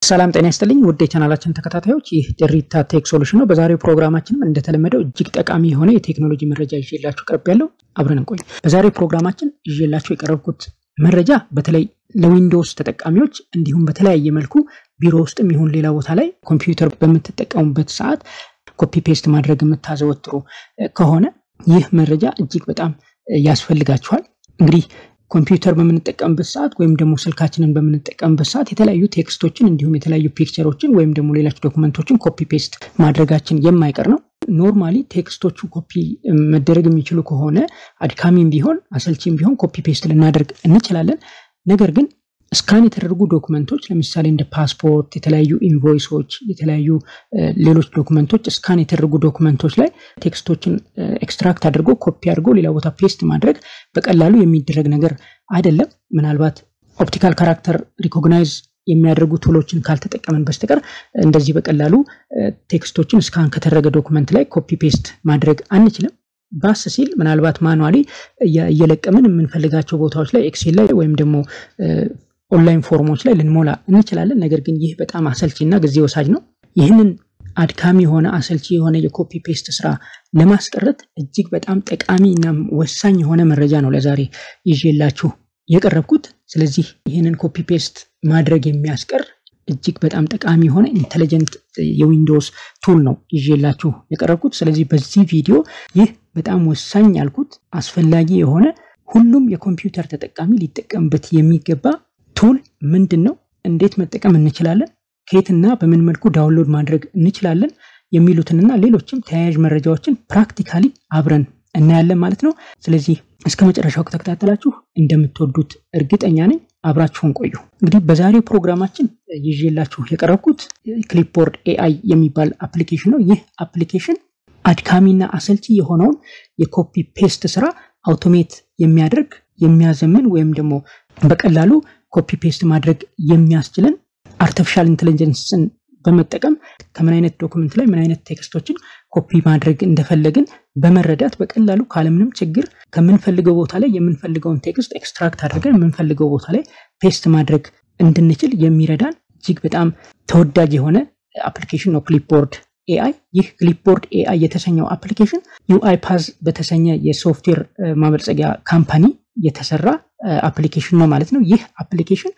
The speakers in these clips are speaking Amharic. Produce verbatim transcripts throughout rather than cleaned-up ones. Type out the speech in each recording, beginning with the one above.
ሰላም ጤና ይስጥልኝ ውድ የቻናላችን ተከታታዮች ይህ ጀሪታ ቴክ ሶሉሽን ነው። በዛሬው ፕሮግራማችንም እንደተለመደው እጅግ ጠቃሚ የሆነ የቴክኖሎጂ መረጃ ይዤላችሁ ቀርቤያለሁ። አብረን እንቆይ። በዛሬው ፕሮግራማችን ይዤላችሁ የቀረብኩት መረጃ በተለይ ለዊንዶውስ ተጠቃሚዎች እንዲሁም በተለያየ መልኩ ቢሮ ውስጥም ይሁን ሌላ ቦታ ላይ ኮምፒውተር በመተጠቀሙበት ሰዓት ኮፒ ፔስት ማድረግ የምታዘወትሩ ከሆነ ይህ መረጃ እጅግ በጣም ያስፈልጋችኋል። እንግዲህ ኮምፒውተር በመንጠቀምበት ሰዓት ወይም ደግሞ ስልካችንን በመንጠቀምበት ሰዓት የተለያዩ ቴክስቶችን እንዲሁም የተለያዩ ፒክቸሮችን ወይም ደግሞ ሌሎች ዶክመንቶችን ኮፒ ፔስት ማድረጋችን የማይቀር ነው። ኖርማሊ ቴክስቶቹ ኮፒ መደረግ የሚችሉ ከሆነ አድካሚም ቢሆን አሰልቺም ቢሆን ኮፒ ፔስት ልናደርግ እንችላለን። ነገር ግን ስካን የተደረጉ ዶክመንቶች ለምሳሌ እንደ ፓስፖርት፣ የተለያዩ ኢንቮይሶች፣ የተለያዩ ሌሎች ዶክመንቶች ስካን የተደረጉ ዶክመንቶች ላይ ቴክስቶችን ኤክስትራክት አድርጎ ኮፒ አድርጎ ሌላ ቦታ ፔስት ማድረግ በቀላሉ የሚደረግ ነገር አይደለም። ምናልባት ኦፕቲካል ካራክተር ሪኮግናይዝ የሚያደርጉ ቱሎችን ካልተጠቀመን በስተቀር እንደዚህ በቀላሉ ቴክስቶችን ስካን ከተደረገ ዶክመንት ላይ ኮፒ ፔስት ማድረግ አንችልም። ባስ ሲል ምናልባት ማኑዋሊ እየለቀምን የምንፈልጋቸው ቦታዎች ላይ ኤክሴል ላይ ወይም ደግሞ ኦንላይን ፎርሞች ላይ ልንሞላ እንችላለን። ነገር ግን ይህ በጣም አሰልቺና ጊዜ ወሳጅ ነው። ይህንን አድካሚ የሆነ አሰልቺ የሆነ የኮፒ ፔስት ስራ ለማስቀረት እጅግ በጣም ጠቃሚና ወሳኝ የሆነ መረጃ ነው ለዛሬ ይዤላችሁ የቀረብኩት። ስለዚህ ይህንን ኮፒ ፔስት ማድረግ የሚያስቀር እጅግ በጣም ጠቃሚ የሆነ ኢንተለጀንት የዊንዶውስ ቱል ነው ይዤላችሁ የቀረብኩት። ስለዚህ በዚህ ቪዲዮ ይህ በጣም ወሳኝ ያልኩት አስፈላጊ የሆነ ሁሉም የኮምፒውተር ተጠቃሚ ሊጠቀምበት የሚገባ ቱል ምንድነው፣ እንዴት መጠቀም እንችላለን፣ ከየትና በምን መልኩ ዳውንሎድ ማድረግ እንችላለን የሚሉትንና ሌሎችም ተያያዥ መረጃዎችን ፕራክቲካሊ አብረን እናያለን ማለት ነው። ስለዚህ እስከ መጨረሻው ከተከታተላችሁ እንደምትወዱት እርግጠኛ ነኝ። አብራችሁን ቆዩ። እንግዲህ በዛሬው ፕሮግራማችን ይዤላችሁ የቀረብኩት ክሊፕቦርድ ኤአይ የሚባል አፕሊኬሽን ነው። ይህ አፕሊኬሽን አድካሚና አሰልቺ የሆነውን የኮፒ ፔስት ስራ አውቶሜት የሚያደርግ የሚያዘምን ወይም ደግሞ በቀላሉ ኮፒ ፔስት ማድረግ የሚያስችለን አርቲፊሻል ኢንተለጀንስን በመጠቀም ከምን አይነት ዶክመንት ላይ ምን አይነት ቴክስቶችን ኮፒ ማድረግ እንደፈለግን በመረዳት በቀላሉ ካለምንም ችግር ከምንፈልገው ቦታ ላይ የምንፈልገውን ቴክስት ኤክስትራክት አድርገን የምንፈልገው ቦታ ላይ ፔስት ማድረግ እንድንችል የሚረዳን እጅግ በጣም ተወዳጅ የሆነ አፕሊኬሽን ነው ክሊፕቦርድ ኤአይ። ይህ ክሊፕቦርድ ኤአይ የተሰኘው አፕሊኬሽን ዩአይፓዝ በተሰኘ የሶፍትዌር ማበልጸጊያ ካምፓኒ የተሰራ አፕሊኬሽን ነው ማለት ነው። ይህ አፕሊኬሽን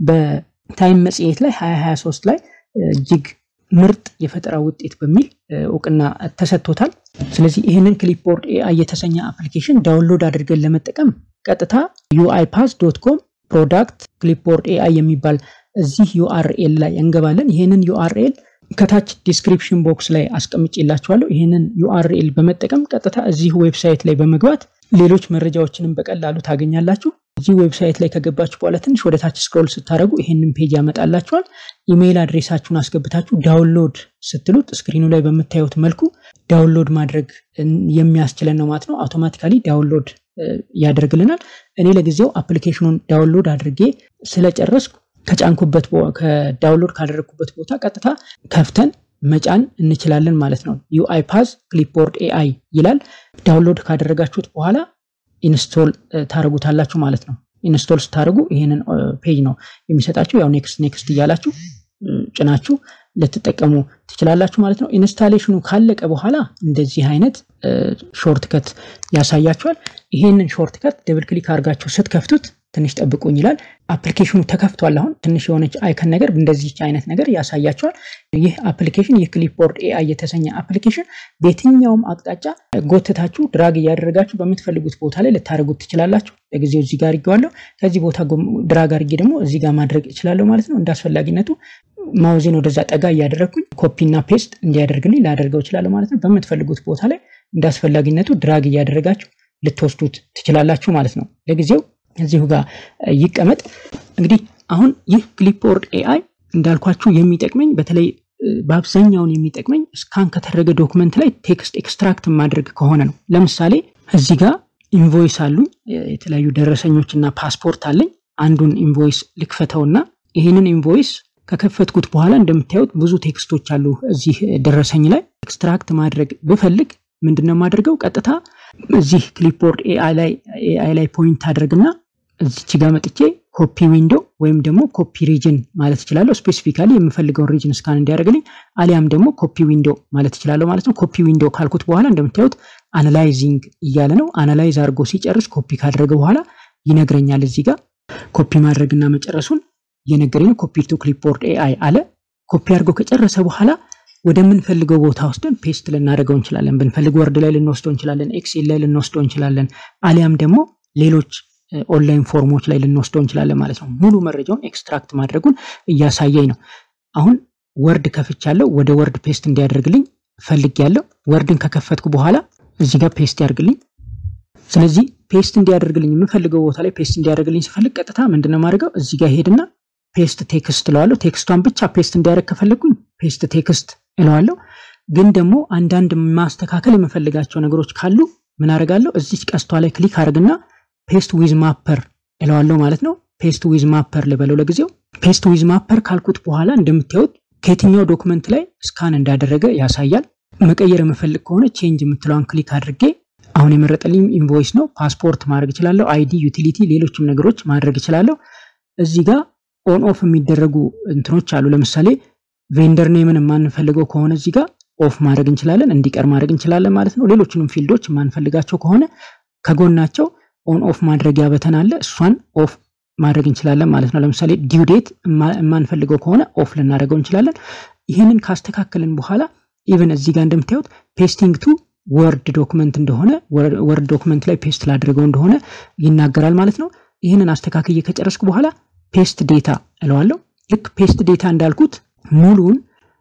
በታይም መጽሔት ላይ twenty twenty-three ላይ እጅግ ምርጥ የፈጠራ ውጤት በሚል እውቅና ተሰጥቶታል። ስለዚህ ይሄንን ክሊፕቦርድ ኤአይ የተሰኘ አፕሊኬሽን ዳውንሎድ አድርገን ለመጠቀም ቀጥታ ዩ አይ ፓዝ ዶት ኮም ፕሮዳክት ክሊፕቦርድ ኤአይ የሚባል እዚህ ዩአርኤል ላይ እንገባለን። ይሄንን ዩአርኤል ከታች ዲስክሪፕሽን ቦክስ ላይ አስቀምጬላችኋለሁ። ይሄንን ዩአርኤል በመጠቀም ቀጥታ እዚህ ዌብሳይት ላይ በመግባት ሌሎች መረጃዎችንም በቀላሉ ታገኛላችሁ። እዚህ ዌብሳይት ላይ ከገባችሁ በኋላ ትንሽ ወደ ታች ስክሮል ስታደርጉ ይሄንን ፔጅ ያመጣላችኋል። ኢሜይል አድሬሳችሁን አስገብታችሁ ዳውንሎድ ስትሉት ስክሪኑ ላይ በመታዩት መልኩ ዳውንሎድ ማድረግ የሚያስችለን ነው ማለት ነው። አውቶማቲካሊ ዳውንሎድ ያደርግልናል። እኔ ለጊዜው አፕሊኬሽኑን ዳውንሎድ አድርጌ ስለጨረስኩ ከጫንኩበት ከዳውንሎድ ካደረኩበት ቦታ ቀጥታ ከፍተን መጫን እንችላለን ማለት ነው። ዩአይፓዝ ክሊፕቦርድ ኤአይ ይላል። ዳውንሎድ ካደረጋችሁት በኋላ ኢንስቶል ታረጉታላችሁ ማለት ነው። ኢንስቶል ስታረጉ ይሄንን ፔጅ ነው የሚሰጣችሁ። ያው ኔክስት ኔክስት እያላችሁ ጭናችሁ ልትጠቀሙ ትችላላችሁ ማለት ነው። ኢንስታሌሽኑ ካለቀ በኋላ እንደዚህ አይነት ሾርትከት ያሳያችኋል። ይሄንን ሾርትከት ደብል ክሊክ አድርጋችሁ ስትከፍቱት ትንሽ ጠብቁኝ ይላል። አፕሊኬሽኑ ተከፍቷል። አሁን ትንሽ የሆነች አይከን ነገር እንደዚህ አይነት ነገር ያሳያችኋል። ይህ አፕሊኬሽን የክሊፕቦርድ ኤአይ የተሰኘ አፕሊኬሽን በየትኛውም አቅጣጫ ጎትታችሁ ድራግ እያደረጋችሁ በምትፈልጉት ቦታ ላይ ልታደርጉት ትችላላችሁ። ለጊዜው እዚህ ጋር ይገዋለሁ። ከዚህ ቦታ ድራግ አድርጌ ደግሞ እዚህ ጋር ማድረግ እችላለሁ ማለት ነው። እንዳስፈላጊነቱ ማውዜን ወደዛ ጠጋ እያደረኩኝ ኮፒ እና ፔስት እንዲያደርግልኝ ላደርገው እችላለሁ ማለት ነው። በምትፈልጉት ቦታ ላይ እንዳስፈላጊነቱ ድራግ እያደረጋችሁ ልትወስዱት ትችላላችሁ ማለት ነው። ለጊዜው እዚሁ ጋር ይቀመጥ። እንግዲህ አሁን ይህ ክሊፕቦርድ ኤአይ እንዳልኳችሁ የሚጠቅመኝ በተለይ በአብዛኛው የሚጠቅመኝ ስካን ከተደረገ ዶክመንት ላይ ቴክስት ኤክስትራክት ማድረግ ከሆነ ነው። ለምሳሌ እዚህ ጋር ኢንቮይስ አሉኝ፣ የተለያዩ ደረሰኞችና ፓስፖርት አለኝ። አንዱን ኢንቮይስ ልክፈተውና ይሄንን ኢንቮይስ ከከፈትኩት በኋላ እንደምታዩት ብዙ ቴክስቶች አሉ እዚህ ደረሰኝ ላይ። ኤክስትራክት ማድረግ ብፈልግ ምንድነው ማድረገው? ቀጥታ እዚህ ክሊፕቦርድ ኤአይ ላይ ኤአይ ላይ ፖይንት አድርግና እዚች ጋር መጥቼ ኮፒ ዊንዶ ወይም ደግሞ ኮፒ ሪጅን ማለት ይችላል ስፔሲፊካሊ የምፈልገው ሪጅን ስካን እንዲያደርግልኝ አሊያም ደግሞ ኮፒ ዊንዶ ማለት ይችላል ማለት ነው ኮፒ ዊንዶ ካልኩት በኋላ እንደምታዩት አናላይዚንግ እያለ ነው አናላይዝ አድርጎ ሲጨርስ ኮፒ ካደረገ በኋላ ይነግረኛል እዚህ ጋር ኮፒ ማድረግና መጨረሱን የነገረኝ ኮፒ ቱ ክሊፕቦርድ ኤአይ አለ ኮፒ አድርጎ ከጨረሰ በኋላ ወደምንፈልገው ቦታ ወስደን ፔስት ልናደርገው እንችላለን ብንፈልግ ወርድ ላይ ልንወስደው እንችላለን ኤክሴል ላይ ልንወስደው እንችላለን አሊያም ደግሞ ሌሎች ኦንላይን ፎርሞች ላይ ልንወስደው እንችላለን ማለት ነው ሙሉ መረጃውን ኤክስትራክት ማድረጉን እያሳየኝ ነው አሁን ወርድ ከፍቻለሁ ወደ ወርድ ፔስት እንዲያደርግልኝ ፈልጊያለሁ ወርድን ከከፈትኩ በኋላ እዚህ ጋር ፔስት ያርግልኝ ስለዚህ ፔስት እንዲያደርግልኝ የምፈልገው ቦታ ላይ ፔስት እንዲያደርግልኝ ሲፈልግ ቀጥታ ምንድነው ማድረገው እዚህ ጋር ሄድና ፔስት ቴክስት ለዋለሁ ቴክስቷን ብቻ ፔስት እንዲያደርግ ከፈለኩኝ ፔስት ቴክስት እለዋለሁ ግን ደግሞ አንዳንድ ማስተካከል የምፈልጋቸው ነገሮች ካሉ ምን አደርጋለሁ እዚህ ቀስቷ ላይ ክሊክ አድርግና ፔስት ዊዝ ማፐር እለዋለሁ ማለት ነው ፔስት ዊዝ ማፐር ልበለው ለጊዜው ፔስት ዊዝ ማፐር ካልኩት በኋላ እንደምታዩት ከየትኛው ዶክመንት ላይ ስካን እንዳደረገ ያሳያል መቀየር የምፈልግ ከሆነ ቼንጅ የምትለዋን ክሊክ አድርጌ አሁን የመረጠልኝ ኢንቮይስ ነው ፓስፖርት ማድረግ ይችላል አይዲ ዩቲሊቲ ሌሎችም ነገሮች ማድረግ ይችላል እዚህ ጋር ኦን ኦፍ የሚደረጉ እንትኖች አሉ ለምሳሌ ቬንደር ኔምን ማንፈልገው ከሆነ እዚህ ጋር ኦፍ ማድረግ እንችላለን እንዲቀር ማድረግ እንችላለን ማለት ነው ሌሎችንም ፊልዶች ማንፈልጋቸው ከሆነ ከጎናቸው ኦን ኦፍ ማድረግ ያበተናል እሷን ኦፍ ማድረግ እንችላለን ማለት ነው ለምሳሌ ዲው ዴት ማንፈልገው ከሆነ ኦፍ ልናደርገው እንችላለን ይሄንን ካስተካከልን በኋላ ኢቭን እዚህ ጋር እንደምታዩት ፔስቲንግ ቱ ወርድ ዶክመንት እንደሆነ ወርድ ዶክመንት ላይ ፔስት ላድርገው እንደሆነ ይናገራል ማለት ነው ይሄንን አስተካክዬ ከጨረስኩ በኋላ ፔስት ዴታ እለዋለሁ ልክ ፔስት ዴታ እንዳልኩት ሙሉን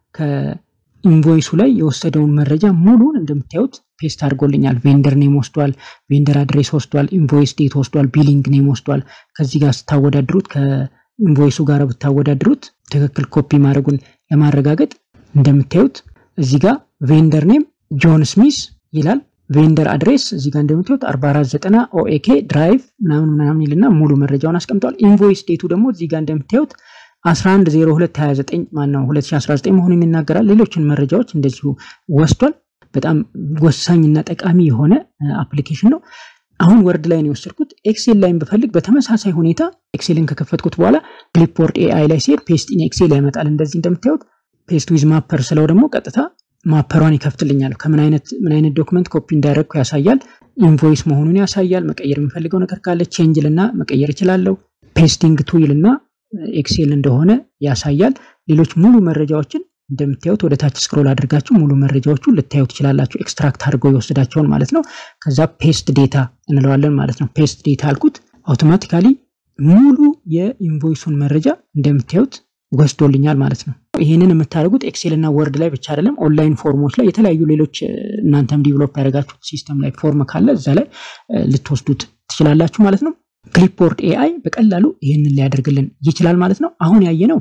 ከኢንቮይሱ ላይ የወሰደውን መረጃ ሙሉን እንደምታዩት ፔስት አድርጎልኛል ቬንደር ኔም ወስዷል ቬንደር አድሬስ ወስዷል ኢንቮይስ ዴት ወስዷል ቢሊንግ ኔም ወስዷል ከዚህ ጋር ስታወዳድሩት ከኢንቮይሱ ጋር ብታወዳድሩት ትክክል ኮፒ ማድረጉን ለማረጋገጥ እንደምታዩት እዚህ ጋር ቬንደር ኔም ጆን ስሚስ ይላል ቬንደር አድሬስ እዚህ ጋር እንደምታዩት አርባ አራት ዘጠና ኦኤኬ ድራይቭ ምናምን ምናምን ይልና ሙሉ መረጃውን አስቀምጧል ኢንቮይስ ዴቱ ደግሞ እዚህ ጋር እንደምታዩት አስራ አንድ ዜሮ ሁለት ሀያ ዘጠኝ ማነው ሁለት ሺህ አስራ ዘጠኝ መሆኑን ይናገራል ሌሎችን መረጃዎች እንደዚሁ ወስዷል በጣም ወሳኝና ጠቃሚ የሆነ አፕሊኬሽን ነው አሁን ወርድ ላይ ነው ወሰድኩት ኤክሴል ላይም በፈልግ በተመሳሳይ ሁኔታ ኤክሴልን ከከፈትኩት በኋላ ክሊፕቦርድ ኤአይ ላይ ሲሄድ ፔስት ኢን ኤክሴል ያመጣል እንደዚህ እንደምታዩት ፔስት ዊዝ ማፐር ስለው ደግሞ ቀጥታ ማፐሯን ይከፍትልኛል ከምን አይነት ምን አይነት ዶክመንት ኮፒ እንዳደረኩ ያሳያል ኢንቮይስ መሆኑን ያሳያል መቀየር የምፈልገው ነገር ካለ ቼንጅ ልና መቀየር ይችላል ፔስቲንግ ቱ ይልና ኤክሴል እንደሆነ ያሳያል ሌሎች ሙሉ መረጃዎችን እንደምታዩት ወደ ታች ስክሮል አድርጋችሁ ሙሉ መረጃዎቹ ልታዩት ይችላልላችሁ ኤክስትራክት አድርጎ ይወስዳቸውን ማለት ነው ከዛ ፔስት ዴታ እንለዋለን ማለት ነው ፔስት ዴታ አልኩት አውቶማቲካሊ ሙሉ የኢንቮይሱን መረጃ እንደምታዩት ወስዶልኛል ማለት ነው ይሄንን የምታደርጉት ኤክሴል እና ወርድ ላይ ብቻ አይደለም ኦንላይን ፎርሞች ላይ የተለያዩ ሌሎች እናንተም ዲቨሎፕ ያደርጋችሁት ሲስተም ላይ ፎርም ካለ እዛ ላይ ልትወስዱት ትችላላችሁ ማለት ነው ክሊፕቦርድ ኤአይ በቀላሉ ይሄንን ሊያደርግልን ይችላል ማለት ነው አሁን ያየነው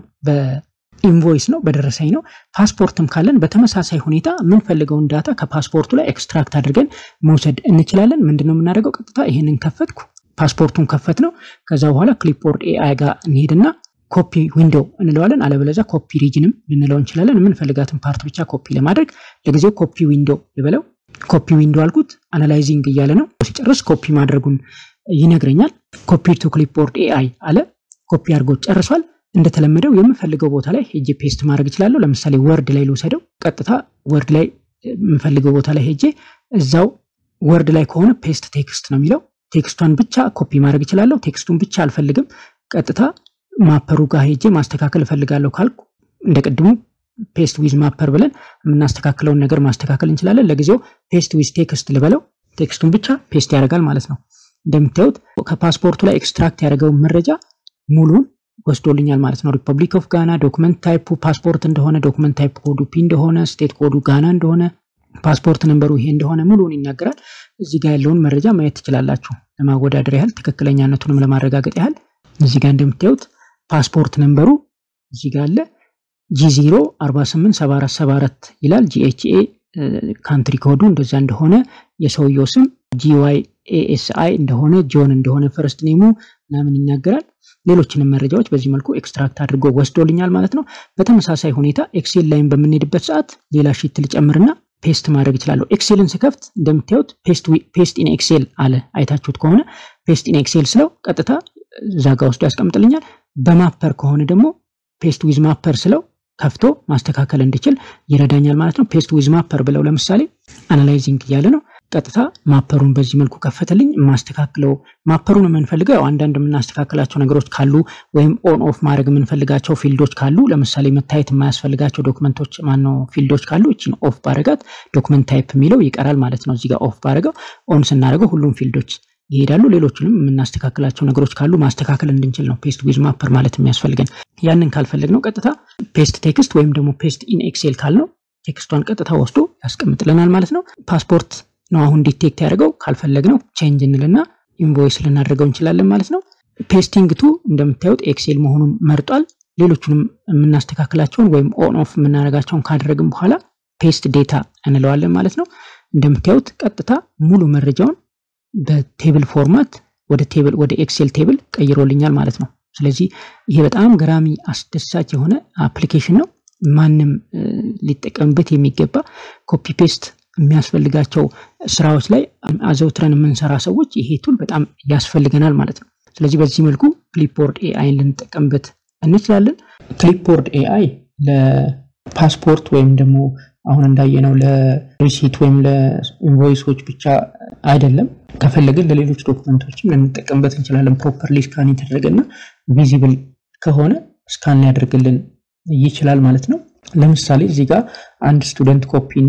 በኢንቮይስ ነው በደረሰኝ ነው ፓስፖርትም ካለን በተመሳሳይ ሁኔታ ምን ፈልገውን ዳታ ከፓስፖርቱ ላይ ኤክስትራክት አድርገን መውሰድ እንችላለን ምንድነው የምናደርገው ቀጥታ ይሄንን ከፈትኩ ፓስፖርቱን ከፈት ነው ከዛ በኋላ ክሊፕቦርድ ኤአይ ጋር እንሄድና ኮፒ ዊንዶው እንለዋለን አለበለዚያ ኮፒ ሪጅንም ልንለው እንችላለን ምን ፈልጋትን ፓርት ብቻ ኮፒ ለማድረግ ለጊዜው ኮፒ ዊንዶው ልበለው ኮፒ ዊንዶው አልኩት አናላይዚንግ እያለ ነው ሲጨርስ ኮፒ ማድረጉን ይነግረኛል ኮፒ ቱ ክሊፕቦርድ ኤአይ አለ ኮፒ አድርጎ ጨርሷል እንደተለመደው የምፈልገው ቦታ ላይ ሄጄ ፔስት ማድረግ ይችላል ለምሳሌ ወርድ ላይ ልውሰደው ቀጥታ ወርድ ላይ የምፈልገው ቦታ ላይ ሄጄ እዛው ወርድ ላይ ከሆነ ፔስት ቴክስት ነው የሚለው ቴክስቱን ብቻ ኮፒ ማድረግ ይችላል ቴክስቱን ብቻ አልፈልግም ቀጥታ ማፐሩ ጋር ሄጄ ማስተካከል ፈልጋለሁ ካልኩ እንደቀድሙ ፔስት ዊዝ ማፐር ብለን የምናስተካክለውን ነገር ማስተካከል እንችላለን ለጊዜው ፔስት ዊዝ ቴክስት ልበለው ቴክስቱን ብቻ ፔስት ያደርጋል ማለት ነው እንደምታዩት ከፓስፖርቱ ላይ ኤክስትራክት ያደረገው መረጃ ሙሉን ወስዶልኛል ማለት ነው ሪፐብሊክ ኦፍ ጋና ዶክመንት ታይፑ ፓስፖርት እንደሆነ ዶክመንት ታይፕ ኮዱ ፒ እንደሆነ ስቴት ኮዱ ጋና እንደሆነ ፓስፖርት ነምበሩ ይሄ እንደሆነ ሙሉን ይናገራል እዚህ ጋር ያለውን መረጃ ማየት ትችላላችሁ ለማወዳደር ያህል ትክክለኛነቱንም ለማረጋገጥ ያህል እዚህ ጋር እንደምታዩት ፓስፖርት ነምበሩ እዚህ ጋር አለ ጂ ዜሮ አርባ ስምንት ሰባ አራት ሰባ አራት ይላል ጂኤችኤ ካንትሪ ኮዱ እንደዛ እንደሆነ የሰውየው ስም ጂዋይ ኤኤስአይ እንደሆነ ጆን እንደሆነ ፈርስት ኔሙ ናምን ይናገራል ሌሎችንም መረጃዎች በዚህ መልኩ ኤክስትራክት አድርጎ ወስዶልኛል ማለት ነው በተመሳሳይ ሁኔታ ኤክሴል ላይም በመንሄድበት ሰዓት ሌላ ሺት ልጨምርና ፔስት ማድረግ ይችላል ኤክሴልን ስከፍት እንደምታዩት ፔስት ፔስት ኢን ኤክሴል አለ አይታችሁት ከሆነ ፔስት ኢን ኤክሴል ስለው ቀጥታ ዛጋ ውስጥ ያስቀምጥልኛል። በማፐር ከሆነ ደግሞ ፔስት ዊዝ ማፐር ስለው ከፍቶ ማስተካከል እንድችል ይረዳኛል ማለት ነው። ፔስት ዊዝ ማፐር ብለው ለምሳሌ አናላይዚንግ እያለ ነው። ቀጥታ ማፐሩን በዚህ መልኩ ከፈተልኝ። ማስተካከለው ማፐሩን የምንፈልገው አንዳንድ የምናስተካክላቸው ነገሮች ካሉ ወይም ኦን ኦፍ ማድረግ የምንፈልጋቸው ፊልዶች ካሉ ለምሳሌ መታየት የማያስፈልጋቸው ዶክመንቶች ማነው ፊልዶች ካሉ እቺን ኦፍ ባረጋት ዶክመንት ታይፕ የሚለው ይቀራል ማለት ነው። እዚህ ጋር ኦፍ ባረጋው ኦን ስናደርገው ሁሉም ፊልዶች ይሄዳሉ። ሌሎችንም የምናስተካክላቸው ነገሮች ካሉ ማስተካከል እንድንችል ነው ፔስት ዊዝ ማፐር ማለት የሚያስፈልገን። ያንን ካልፈለግነው ቀጥታ ፔስት ቴክስት ወይም ደግሞ ፔስት ኢን ኤክሴል ካልነው ቴክስቷን ቀጥታ ወስዶ ያስቀምጥልናል ማለት ነው። ፓስፖርት ነው አሁን ዲቴክት ያደርገው። ካልፈለግነው ቼንጅ እንልና ኢንቮይስ ልናደርገው እንችላለን ማለት ነው። ፔስቲንግ ቱ እንደምታዩት ኤክሴል መሆኑን መርጧል። ሌሎቹንም የምናስተካክላቸውን ወይም ኦን ኦፍ የምናደርጋቸውን ካደረግን በኋላ ፔስት ዴታ እንለዋለን ማለት ነው። እንደምታዩት ቀጥታ ሙሉ መረጃውን በቴብል ፎርማት ወደ ቴብል ወደ ኤክሴል ቴብል ቀይሮልኛል ማለት ነው። ስለዚህ ይሄ በጣም ገራሚ አስደሳች የሆነ አፕሊኬሽን ነው። ማንም ሊጠቀምበት የሚገባ ኮፒ ፔስት የሚያስፈልጋቸው ስራዎች ላይ አዘውትረን የምንሰራ ሰዎች ይሄ ቱል በጣም ያስፈልገናል ማለት ነው። ስለዚህ በዚህ መልኩ ክሊፕቦርድ ኤአይ ልንጠቀምበት እንችላለን። ክሊፕቦርድ ኤአይ ለፓስፖርት ወይም ደግሞ አሁን እንዳየነው ለሪሲት ወይም ለኢንቮይሶች ብቻ አይደለም። ከፈለግን ለሌሎች ዶክመንቶችም ልንጠቀምበት እንችላለን። ፕሮፐርሊ ስካን የተደረገና ቪዚብል ከሆነ ስካን ያደርግልን ይችላል ማለት ነው። ለምሳሌ እዚህ ጋር አንድ ስቱደንት ኮፒ እና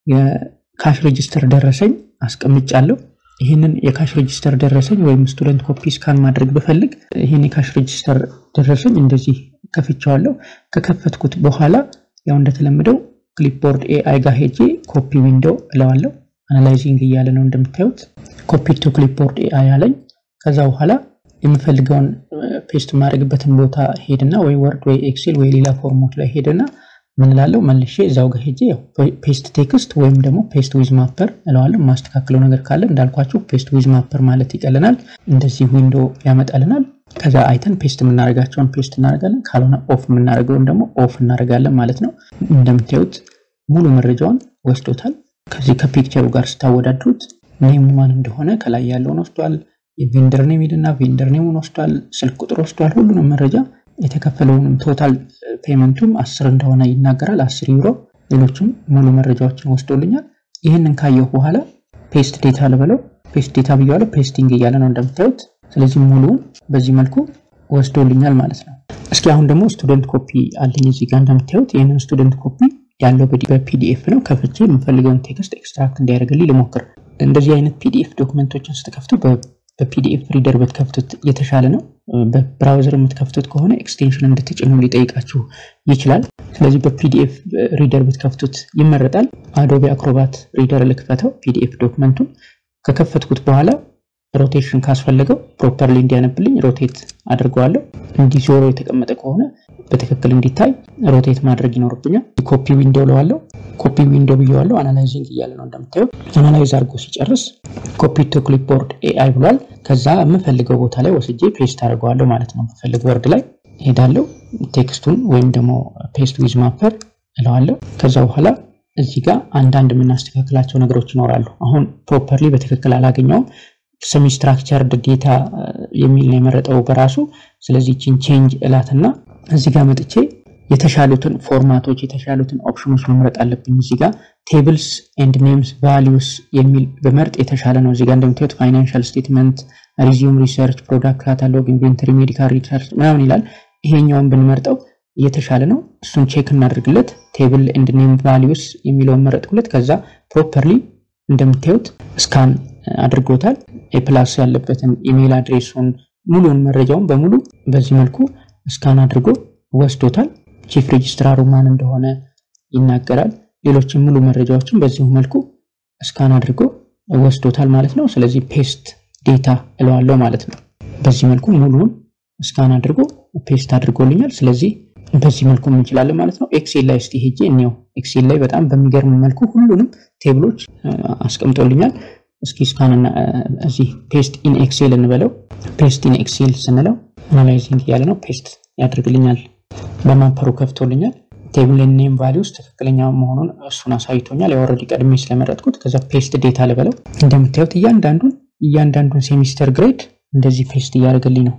የካሽ ሬጂስተር ደረሰኝ አስቀምጫለሁ። ይሄንን የካሽ ሬጂስተር ደረሰኝ ወይም ስቱደንት ኮፒ ስካን ማድረግ በፈልግ ይሄን የካሽ ሬጂስተር ደረሰኝ እንደዚህ ከፍቻለሁ። ከከፈትኩት በኋላ ያው እንደተለመደው ክሊፕቦርድ ኤአይ ጋር ሄጄ ኮፒ ዊንዶው እለዋለሁ። አናላይዚንግ እያለ ነው እንደምታዩት። ኮፒ ቱ ክሊፕቦርድ ኤአይ አለኝ። ከዛ በኋላ የምፈልገውን ፔስት ማድረግበትን ቦታ ሄድና ወይ ወርድ ወይ ኤክሴል ወይ ሌላ ፎርማት ላይ ሄድና ምን ላለው መልሼ እዛው ጋር ሄጄ ፔስት ቴክስት ወይም ደግሞ ፔስት ዊዝ ማፐር እለዋለሁ። ማስተካከለው ነገር ካለ እንዳልኳችሁ ፔስት ዊዝ ማፐር ማለት ይቀለናል። እንደዚህ ዊንዶው ያመጣልናል። ከዛ አይተን ፔስት የምናደርጋቸውን ፔስት እናደርጋለን፣ ካልሆነ ኦፍ የምናደርገውን ደግሞ ኦፍ እናደርጋለን ማለት ነው። እንደምታዩት ሙሉ መረጃውን ወስዶታል። ከዚህ ከፒክቸሩ ጋር ስታወዳድሩት ኔሙ ማን እንደሆነ ከላይ ያለውን ወስዷል። የቬንደር ኔም እና ቬንደር ኔሙን ወስዷል። ስልክ ቁጥር ወስዷል። ሁሉንም መረጃ የተከፈለውንም ቶታል ፔመንቱም አስር እንደሆነ ይናገራል። አስር ዩሮ። ሌሎችም ሙሉ መረጃዎችን ወስዶልኛል። ይሄንን ካየው በኋላ ፔስት ዴታ ልበለው። ፔስት ዴታ ብያለሁ። ፔስቲንግ እያለ ነው እንደምታዩት። ስለዚህ ሙሉ በዚህ መልኩ ወስዶልኛል ማለት ነው። እስኪ አሁን ደግሞ ስቱደንት ኮፒ አለኝ እዚህ ጋር እንደምታዩት። ይሄንን ስቱደንት ኮፒ ያለው በፒዲኤፍ ነው። ከፍቼ የምፈልገውን ቴክስት ኤክስትራክት እንዲያደርግልኝ ልሞክር። እንደዚህ አይነት ፒዲኤፍ ዶክመንቶችን ስትከፍቱ በፒዲኤፍ ሪደር ብትከፍቱት የተሻለ ነው። በብራውዘር የምትከፍቱት ከሆነ ኤክስቴንሽን እንድትጭኑ ሊጠይቃችሁ ይችላል። ስለዚህ በፒዲኤፍ ሪደር ብትከፍቱት ይመረጣል። አዶቤ አክሮባት ሪደር ልክፈተው ፒዲኤፍ ዶክመንቱን። ከከፈትኩት በኋላ ሮቴሽን ካስፈልገው ፕሮፐርሊ እንዲያነብልኝ ሮቴት አድርገዋለሁ። እንዲህ ዞሮ የተቀመጠ ከሆነ በትክክል እንዲታይ ሮቴት ማድረግ ይኖርብኛል። ኮፒ ዊንዶው ለዋለሁ። ኮፒ ዊንዶው ብየዋለሁ። አናላይዚንግ እያለ ነው እንደምታዩት። አናላይዝ አድርጎ ሲጨርስ ኮፒ ቱ ክሊፕቦርድ ኤአይ ብሏል። ከዛ የምፈልገው ቦታ ላይ ወስጄ ፔስት አድርገዋለሁ ማለት ነው። የምፈልገው ወርድ ላይ ሄዳለሁ። ቴክስቱን ወይም ደግሞ ፔስት ዊዝ ማፐር እለዋለሁ። ከዛ በኋላ እዚህ ጋር አንዳንድ የምናስተካክላቸው ነገሮች ይኖራሉ። አሁን ፕሮፐርሊ በትክክል አላገኘውም። ሰሚ ስትራክቸርድ ዴታ የሚል ነው የመረጠው በራሱ። ስለዚህ ቺን ቼንጅ እላትና እዚህ ጋር መጥቼ የተሻሉትን ፎርማቶች የተሻሉትን ኦፕሽኖች መምረጥ አለብኝ። እዚህ ጋር ቴብልስ ኤንድ ኔምስ ቫልዩስ የሚል በመርጥ የተሻለ ነው። እዚህ ጋር እንደምታዩት ፋይናንሻል ስቴትመንት፣ ሪዚዩም ሪሰርች፣ ፕሮዳክት ካታሎግ፣ ኢንቬንተሪ፣ ሜዲካል ሪሰርች ምናምን ይላል። ይሄኛውን ብንመርጠው የተሻለ ነው። እሱን ቼክ እናድርግለት። ቴብል ኤንድ ኔም ቫልዩስ የሚለውን መረጥኩለት። ከዛ ፕሮፐርሊ እንደምታዩት ስካን አድርጎታል። ኤፕላስ ያለበትን ኢሜል አድሬሱን ሙሉን መረጃውን በሙሉ በዚህ መልኩ ስካን አድርጎ ወስዶታል። ቺፍ ሬጂስትራሩ ማን እንደሆነ ይናገራል። ሌሎችም ሙሉ መረጃዎችን በዚህ መልኩ ስካን አድርጎ ወስዶታል ማለት ነው። ስለዚህ ፔስት ዴታ እለዋለሁ ማለት ነው። በዚህ መልኩ ሙሉን ስካን አድርጎ ፔስት አድርጎልኛል። ስለዚህ በዚህ መልኩ እንችላለን ማለት ነው። ኤክሴል ላይ እስቲ ሄጄ እንየው። ኤክሴል ላይ በጣም በሚገርም መልኩ ሁሉንም ቴብሎች አስቀምጦልኛል። እስኪ ስካን እና እዚህ ፔስት ኢን ኤክሴል እንበለው። ፔስት ኢን ኤክሴል ስንለው አናላይዚንግ ያለ ነው ፔስት ያደርግልኛል። በማፐሩ ከፍቶልኛል። ቴብል ኔም ቫልዩስ ትክክለኛ መሆኑን እሱን አሳይቶኛል። ያወረድ ቀድሜ ስለመረጥኩት ከዛ ፔስት ዴታ ልበለው። እንደምታዩት እያንዳንዱን እያንዳንዱን ሴሚስተር ግሬድ እንደዚህ ፔስት ያደርግልኝ ነው።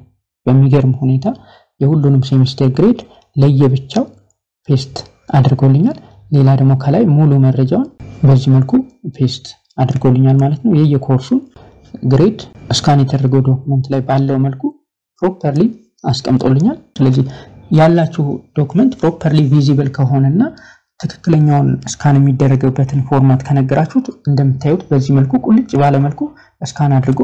በሚገርም ሁኔታ የሁሉንም ሴሚስተር ግሬድ ለየብቻው ፔስት አድርጎልኛል። ሌላ ደግሞ ከላይ ሙሉ መረጃውን በዚህ መልኩ ፔስት አድርጎልኛል ማለት ነው። የየኮርሱን ግሬድ ስካን የተደረገው ዶክመንት ላይ ባለው መልኩ ፕሮፐርሊ አስቀምጦልኛል። ስለዚህ ያላችሁ ዶክመንት ፕሮፐርሊ ቪዚብል ከሆነና ትክክለኛውን ስካን የሚደረግበትን ፎርማት ከነገራችሁት እንደምታዩት በዚህ መልኩ ቁልጭ ባለ መልኩ ስካን አድርጎ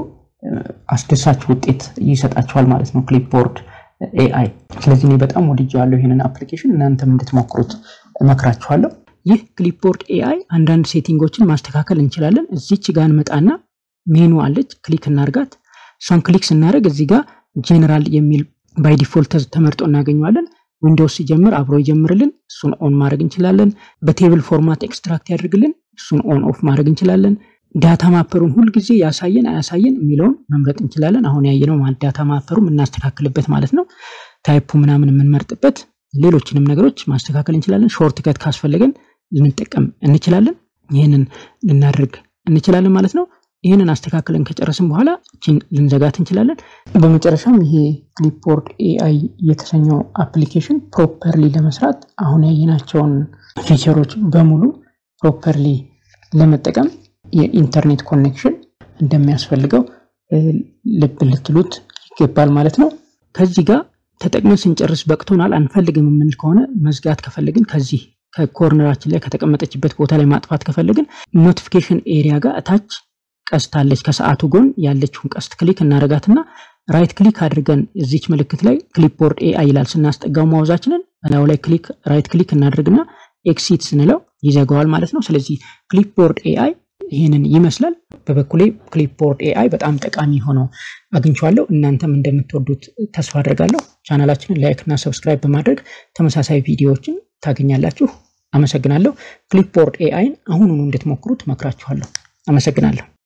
አስደሳች ውጤት ይሰጣችኋል ማለት ነው ክሊፕቦርድ ኤአይ። ስለዚህ እኔ በጣም ወድጄዋለሁ ይሄንን አፕሊኬሽን፣ እናንተም እንድትሞክሩት እመክራችኋለሁ። ይህ ክሊፕቦርድ ኤአይ አንዳንድ ሴቲንጎችን ማስተካከል እንችላለን። እዚች ጋር እንመጣና ሜኑ አለች፣ ክሊክ እናርጋት። እሷን ክሊክ ስናደርግ እዚህ ጋር ጄነራል የሚል ባይ ዲፎልት ተመርጦ እናገኘዋለን። ዊንዶውስ ሲጀምር አብሮ ይጀምርልን፣ እሱን ኦን ማድረግ እንችላለን። በቴብል ፎርማት ኤክስትራክት ያድርግልን፣ እሱን ኦን ኦፍ ማድረግ እንችላለን። ዳታ ማፐሩን ሁሉ ጊዜ ያሳየን አያሳየን የሚለውን መምረጥ እንችላለን። አሁን ያየነው ማለት ዳታ ማፐሩን እናስተካክልበት ማለት ነው። ታይፑ ምናምን የምንመርጥበት፣ ሌሎችንም ነገሮች ማስተካከል እንችላለን። ሾርት ከት ካስፈልገን ልንጠቀም እንችላለን። ይሄንን ልናደርግ እንችላለን ማለት ነው። ይሄንን አስተካክለን ከጨረስን በኋላ እቺን ልንዘጋት እንችላለን። በመጨረሻም ይሄ ክሊፕቦርድ ኤአይ የተሰኘው አፕሊኬሽን ፕሮፐርሊ ለመስራት አሁን ያየናቸውን ፊቸሮች በሙሉ ፕሮፐርሊ ለመጠቀም የኢንተርኔት ኮኔክሽን እንደሚያስፈልገው ልብ ልትሉት ይገባል ማለት ነው። ከዚህ ጋር ተጠቅመን ስንጨርስ በቅቶናል አንፈልግም የምንል ከሆነ መዝጋት ከፈለግን ከዚህ ከኮርነራችን ላይ ከተቀመጠችበት ቦታ ላይ ማጥፋት ከፈለግን ኖቲፊኬሽን ኤሪያ ጋር አታች ቀስት አለች፣ ከሰዓቱ ጎን ያለችውን ቀስት ክሊክ እናረጋትና ራይት ክሊክ አድርገን እዚች ምልክት ላይ ክሊፕቦርድ ኤአይ ይላል ስናስጠጋው ማውዛችንን እላው ላይ ክሊክ ራይት ክሊክ እናደርግና ኤክሲት ስንለው ይዘጋዋል ማለት ነው። ስለዚህ ክሊፕቦርድ ኤአይ ይሄንን ይመስላል። በበኩሌ ክሊፕቦርድ ኤአይ በጣም ጠቃሚ ሆኖ አግኝቻለሁ። እናንተም እንደምትወዱት ተስፋ አደርጋለሁ። ቻናላችንን ላይክ እና ሰብስክራይብ በማድረግ ተመሳሳይ ቪዲዮዎችን ታገኛላችሁ። አመሰግናለሁ። ክሊፕቦርድ ኤአይን አሁኑኑ እንድትሞክሩት መክራችኋለሁ። አመሰግናለሁ።